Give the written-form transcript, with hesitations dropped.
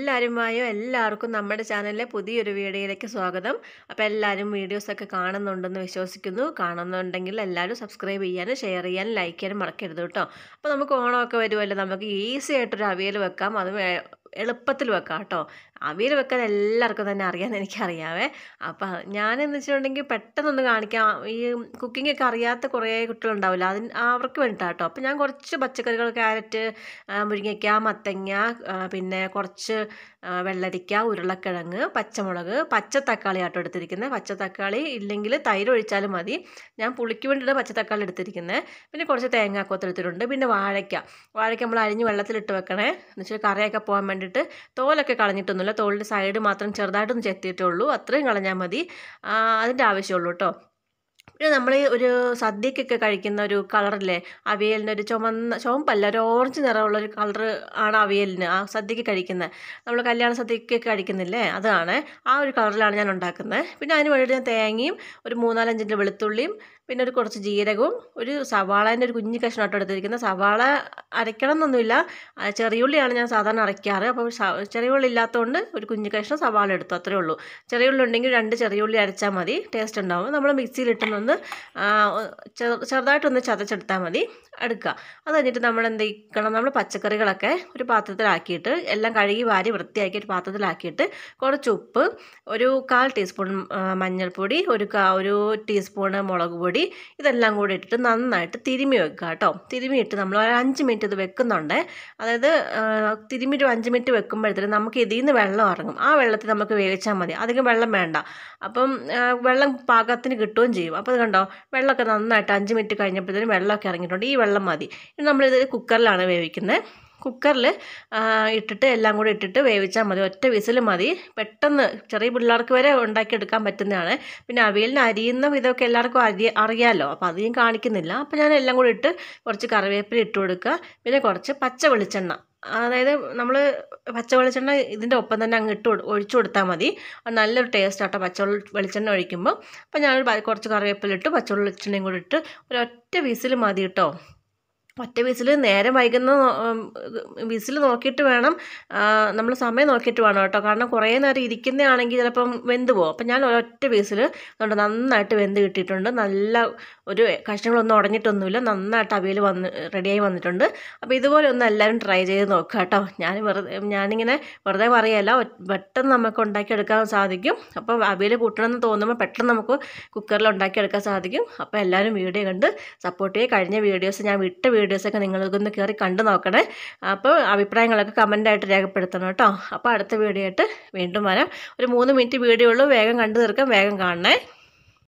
എല്ലാവർക്കും നമ്മുടെ ചാനലിലെ പുതിയൊരു വീഡിയോയിലേക്ക് സ്വാഗതം. അപ്പോൾ എല്ലാവരും വീഡിയോസൊക്കെ കാണുന്നുണ്ടെന്ന് വിശ്വസിക്കുന്നു. കാണുന്നുണ്ടെങ്കിൽ എല്ലാവരും സബ്സ്ക്രൈബ് ചെയ്യാനും ഷെയർ ചെയ്യാനും ലൈക്ക് ചെയ്യാനും മറക്കരുത് കേട്ടോ. അപ്പോൾ നമുക്ക് ഓണമൊക്കെ വരുമല്ലോ, നമുക്ക് ഈസി ആയിട്ടൊരു അവിയൽ വെക്കാം. അത് എളുപ്പത്തിൽ വെക്കാം കേട്ടോ. അവിയൽ വെക്കാൻ എല്ലാവർക്കും തന്നെ അറിയാമെന്ന് എനിക്കറിയാവേ. അപ്പം ഞാനെന്ന് വെച്ചിട്ടുണ്ടെങ്കിൽ പെട്ടെന്നൊന്ന് കാണിക്കാം. ഈ കുക്കിങ്ങൊക്കെ അറിയാത്ത കുറേ കുട്ടികളുണ്ടാവില്ല, അവർക്ക് വേണ്ടിയിട്ടാണ് കേട്ടോ. അപ്പം ഞാൻ കുറച്ച് പച്ചക്കറികൾ, ക്യാരറ്റ്, മുരിങ്ങയ്ക്ക, മത്തങ്ങ, പിന്നെ കുറച്ച് വെള്ളരിക്ക, ഉരുളക്കിഴങ്ങ്, പച്ചമുളക്, പച്ചത്തക്കാളി ആട്ടോ എടുത്തിരിക്കുന്നത്. പച്ചത്തക്കാളി ഇല്ലെങ്കിൽ തൈര് ഒഴിച്ചാലും മതി. ഞാൻ പുളിക്ക് വേണ്ടിയിട്ട് പച്ചത്തക്കാളി എടുത്തിരിക്കുന്നത്. പിന്നെ കുറച്ച് തേങ്ങാക്കൊത്ത് എടുത്തിട്ടുണ്ട്. പിന്നെ വാഴയ്ക്ക നമ്മൾ അരിഞ്ഞ് വെള്ളത്തിലിട്ട് വെക്കണേ, എന്ന് വെച്ചാൽ കറിയൊക്കെ പോകാൻ വേണ്ടിയിട്ട്. തോലൊക്കെ കളഞ്ഞിട്ടൊന്നുമില്ല, തോലിൻ്റെ സൈഡ് മാത്രം ചെറുതായിട്ടൊന്ന് ചെത്തിയിട്ടുള്ളൂ, അത്രയും കളഞ്ഞാൽ മതി. അതിൻ്റെ ആവശ്യമുള്ളൂ കേട്ടോ. പിന്നെ നമ്മൾ ഒരു സദ്യക്കൊക്കെ കഴിക്കുന്ന ഒരു കളറില്ലേ അവിയലിന്, ഒരു ചുവപ്പല്ല, ഒരു ഓറഞ്ച് നിറമുള്ളൊരു കളറ് ആണ് അവിയലിന്, ആ സദ്യക്ക് കഴിക്കുന്നത്. നമ്മൾ കല്യാണ സദ്യക്കൊക്കെ കഴിക്കുന്നില്ലേ, അതാണ്. ആ ഒരു കളറിലാണ് ഞാൻ ഉണ്ടാക്കുന്നത്. പിന്നെ അതിന് വേണ്ടിയിട്ട് ഞാൻ തേങ്ങയും ഒരു 3-4 വെളുത്തുള്ളിയും പിന്നെ കുറച്ച് ജീരകവും ഒരു സവാളേൻ്റെ ഒരു കുഞ്ഞു കഷ്ണമായിട്ട് എടുത്തിരിക്കുന്നത്. സവാള അരയ്ക്കണം എന്നൊന്നുമില്ല, ചെറിയുള്ളിയാണ് ഞാൻ സാധാരണ അരയ്ക്കാറ്. അപ്പോൾ ചെറിയുള്ളി ഇല്ലാത്തതുകൊണ്ട് ഒരു കുഞ്ഞു കഷ്ണം സവാള എടുത്തു, അത്രേ ഉള്ളൂ. ചെറിയുള്ളി ഉണ്ടെങ്കിൽ 2 ചെറിയുള്ളി അരച്ചാൽ മതി, ടേസ്റ്റ് ഉണ്ടാവും. നമ്മൾ മിക്സിയിലിട്ടൊന്ന് ചെറുതായിട്ടൊന്ന് ചതച്ചെടുത്താൽ മതി, എടുക്കുക. അത് കഴിഞ്ഞിട്ട് നമ്മൾ എന്ത് ചെയ്യണം, നമ്മൾ പച്ചക്കറികളൊക്കെ ഒരു പാത്രത്തിലാക്കിയിട്ട് എല്ലാം കഴുകി വാരി വൃത്തിയാക്കി ഒരു പാത്രത്തിലാക്കിയിട്ട് കുറച്ച് ഉപ്പ്, ഒരു 1/4 ടീസ്പൂൺ മഞ്ഞൾപ്പൊടി, ഒരു ടീസ്പൂൺ മുളക് പൊടി, ഇതെല്ലാം കൂടി ഇട്ടിട്ട് നന്നായിട്ട് തിരുമ്മി വെക്കുക കേട്ടോ. തിരുമ്മിയിട്ട് നമ്മൾ ഒരു 5 മിനിറ്റ് ഇത് വെക്കുന്നുണ്ട്. അതായത് തിരുമ്മി ഒരു 5 മിനിറ്റ് വെക്കുമ്പോഴത്തേനും നമുക്ക് ഇതിൽ നിന്ന് വെള്ളം ഇറങ്ങും. ആ വെള്ളത്തിൽ നമുക്ക് വേവിച്ചാൽ മതി, അധികം വെള്ളം വേണ്ട. അപ്പം വെള്ളം പാകത്തിന് കിട്ടുകയും ചെയ്യും. അപ്പോൾ അത് കണ്ടോ, വെള്ളമൊക്കെ നന്നായിട്ട് 5 മിനിറ്റ് കഴിഞ്ഞപ്പോഴത്തേനും വെള്ളമൊക്കെ ഇറങ്ങിയിട്ടുണ്ട്. ഈ വെള്ളം മതി. ഇനി നമ്മളിത് കുക്കറിലാണ് വേവിക്കുന്നത്. കുക്കറിൽ ഇട്ടിട്ട് എല്ലാം കൂടി ഇട്ടിട്ട് വേവിച്ചാൽ മതി, ഒറ്റ വിസിൽ മതി. പെട്ടെന്ന് ചെറിയ പിള്ളേർക്ക് വരെ ഉണ്ടാക്കിയെടുക്കാൻ പറ്റുന്നതാണ്. പിന്നെ അവിയലിന് അരിയുന്ന വിധമൊക്കെ എല്ലാവർക്കും അറിയാമല്ലോ, അപ്പോൾ അത് ഞാൻ കാണിക്കുന്നില്ല. അപ്പോൾ ഞാൻ എല്ലാം കൂടി ഇട്ട് കുറച്ച് കറിവേപ്പില ഇട്ട് കൊടുക്കുക. പിന്നെ കുറച്ച് പച്ച വെളിച്ചെണ്ണ, അതായത് നമ്മൾ പച്ച വെളിച്ചെണ്ണ ഇതിൻ്റെ ഒപ്പം തന്നെ അങ്ങ് ഒഴിച്ചു കൊടുത്താൽ മതി. അത് നല്ലൊരു ടേസ്റ്റ് ആട്ടോ പച്ച വെളിച്ചെണ്ണ ഒഴിക്കുമ്പോൾ. അപ്പോൾ ഞാൻ കുറച്ച് കറിവേപ്പില ഇട്ട് പച്ച വെളിച്ചെണ്ണയും കൂടി ഇട്ട് ഒരൊറ്റ വിസിൽ മതി കേട്ടോ. ഒറ്റ വിസിൽ, നേരം വൈകുന്ന വിസിൽ നോക്കിയിട്ട് വേണം, നമ്മൾ സമയം നോക്കിയിട്ട് വേണം കേട്ടോ. കാരണം കുറേ നേരം ഇരിക്കുന്നതാണെങ്കിൽ ചിലപ്പം വെന്ത് പോകും. അപ്പം ഞാൻ ഒരൊറ്റ വിസിൽ അതുകൊണ്ട് നന്നായിട്ട് വെന്ത് കിട്ടിയിട്ടുണ്ട്. നല്ല ഒരു കഷ്ണങ്ങളൊന്നും ഉടഞ്ഞിട്ടൊന്നുമില്ല, നന്നായിട്ട് അവിയൽ റെഡിയായി വന്നിട്ടുണ്ട്. അപ്പോൾ ഇതുപോലെ ഒന്ന് എല്ലാവരും ട്രൈ ചെയ്ത് നോക്കുക കേട്ടോ. ഞാനിങ്ങനെ വെറുതെ പറയല്ല, പെട്ടെന്ന് നമുക്ക് ഉണ്ടാക്കിയെടുക്കാൻ സാധിക്കും. അപ്പോൾ അവിയൽ കൂട്ടണമെന്ന് തോന്നുമ്പോൾ പെട്ടെന്ന് നമുക്ക് കുക്കറിൽ ഉണ്ടാക്കിയെടുക്കാൻ സാധിക്കും. അപ്പോൾ എല്ലാവരും വീഡിയോ കണ്ട് സപ്പോർട്ട് ചെയ്യുക. കഴിഞ്ഞ വീഡിയോസ്, ഞാൻ വിട്ട വീഡിയോസൊക്കെ നിങ്ങൾക്കൊന്ന് കയറി കണ്ടു നോക്കണേ. അപ്പോൾ അഭിപ്രായങ്ങളൊക്കെ കമൻ്റായിട്ട് രേഖപ്പെടുത്തണം കേട്ടോ. അപ്പോൾ അടുത്ത വീഡിയോ ആയിട്ട് വീണ്ടും വരാം. ഒരു 3 മിനിറ്റ് വീഡിയോ ഉള്ളൂ, വേഗം കണ്ടു തീർക്കാം, വേഗം കാണണേ.